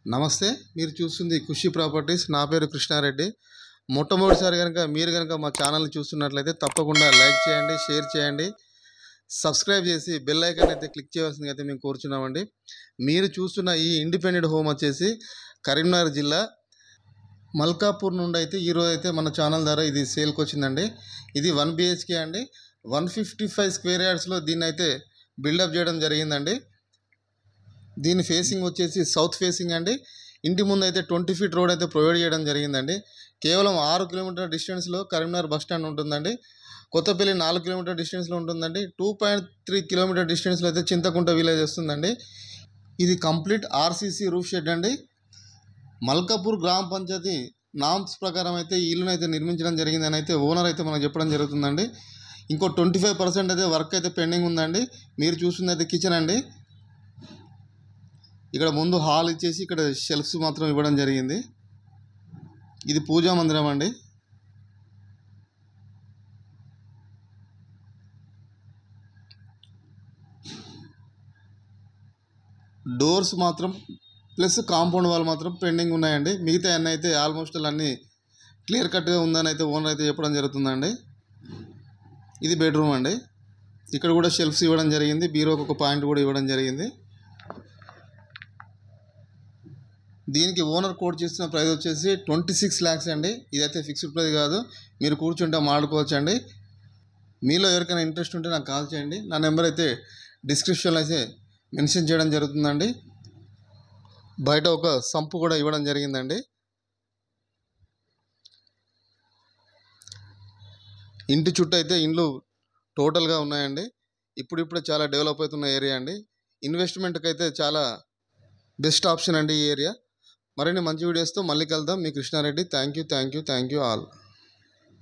నమస్తే. మీరు చూస్తుంది ఖుషి ప్రాపర్టీస్. నా పేరు కృష్ణారెడ్డి. మొట్టమొదటిసారి మీరు మా ఛానల్ని చూస్తున్నట్లయితే తప్పకుండా లైక్ చేయండి, షేర్ చేయండి, సబ్స్క్రైబ్ చేసి బెల్ ఐకాన్ అయితే క్లిక్ చేయవలసిందిగా అయితే మేము కోరుచున్నామండి. మీరు చూస్తున్న ఈ ఇండిపెండెంట్ హోమ్ వచ్చేసి కరీంనగర్ జిల్లా మల్కాపూర్ నుండి అయితే ఈరోజు అయితే మన ఛానల్ ద్వారా ఇది సేల్కి వచ్చిందండి. ఇది 1 BHK అండి. 155 స్క్వేర్ యార్డ్స్లో దీన్ని అయితే బిల్డప్ చేయడం జరిగిందండి. దీని ఫేసింగ్ వచ్చేసి సౌత్ ఫేసింగ్ అండి. ఇంటి ముందు అయితే 20 ఫీట్ రోడ్ అయితే ప్రొవైడ్ చేయడం జరిగిందండి. కేవలం 6 కిలోమీటర్ డిస్టెన్స్లో కరీంనగర్ బస్ స్టాండ్ ఉంటుందండి. కొత్తపల్లి 4 కిలోమీటర్ డిస్టెన్స్లో ఉంటుందండి. 2.3 కిలోమీటర్ డిస్టెన్స్లో అయితే చింతకుంట విలేజ్ వస్తుందండి. ఇది కంప్లీట్ RCC రూఫ్ షెడ్ అండి. మల్కాపూర్ గ్రామ పంచాయతీ నామ్స్ ప్రకారం అయితే ఈ ఇల్లును అయితే నిర్మించడం జరిగిందని అయితే ఓనర్ అయితే మనకు చెప్పడం జరుగుతుందండి. ఇంకో 25% అయితే వర్క్ అయితే పెండింగ్ ఉందండి. మీరు చూస్తుంది అయితే కిచెన్ అండి. ఇక్కడ ముందు హాల్ ఇచ్చేసి ఇక్కడ షెల్ఫ్స్ మాత్రం ఇవ్వడం జరిగింది. ఇది పూజా మందిరం అండి. డోర్స్ మాత్రం ప్లస్ కాంపౌండ్ వాల్ మాత్రం పెండింగ్ ఉన్నాయండి. మిగతా అన్నీ అయితే ఆల్మోస్ట్ అన్నీ క్లియర్ కట్గా ఉందని అయితే ఓనర్ అయితే చెప్పడం జరుగుతుందండి. ఇది బెడ్రూమ్ అండి. ఇక్కడ కూడా షెల్ఫ్స్ ఇవ్వడం జరిగింది. బీరోకి ఒక పాయింట్ కూడా ఇవ్వడం జరిగింది. దీనికి ఓనర్ కోట్ చేస్తున్న ప్రైస్ వచ్చేసి 26 lakhs అండి. ఇదైతే ఫిక్స్డ్ ప్రైస్ కాదు, మీరు కూర్చుంటే మాట్లాడుకోవచ్చు అండి. మీలో ఎవరికైనా ఇంట్రెస్ట్ ఉంటే నాకు కాల్ చేయండి. నా నెంబర్ అయితే డిస్క్రిప్షన్లో అయితే మెన్షన్ చేయడం జరుగుతుందండి. బయట ఒక సంపు కూడా ఇవ్వడం జరిగిందండి. ఇంటి చుట్టూ అయితే ఇండ్లు టోటల్గా ఉన్నాయండి. ఇప్పుడిప్పుడే చాలా డెవలప్ అవుతున్న ఏరియా అండి. ఇన్వెస్ట్మెంట్కి అయితే చాలా బెస్ట్ ఆప్షన్ అండి ఈ ఏరియా. మరిన్ని మంచి వీడియోస్తో మళ్ళీ కలుద్దాం. మీ కృష్ణారెడ్డి. Thank you all.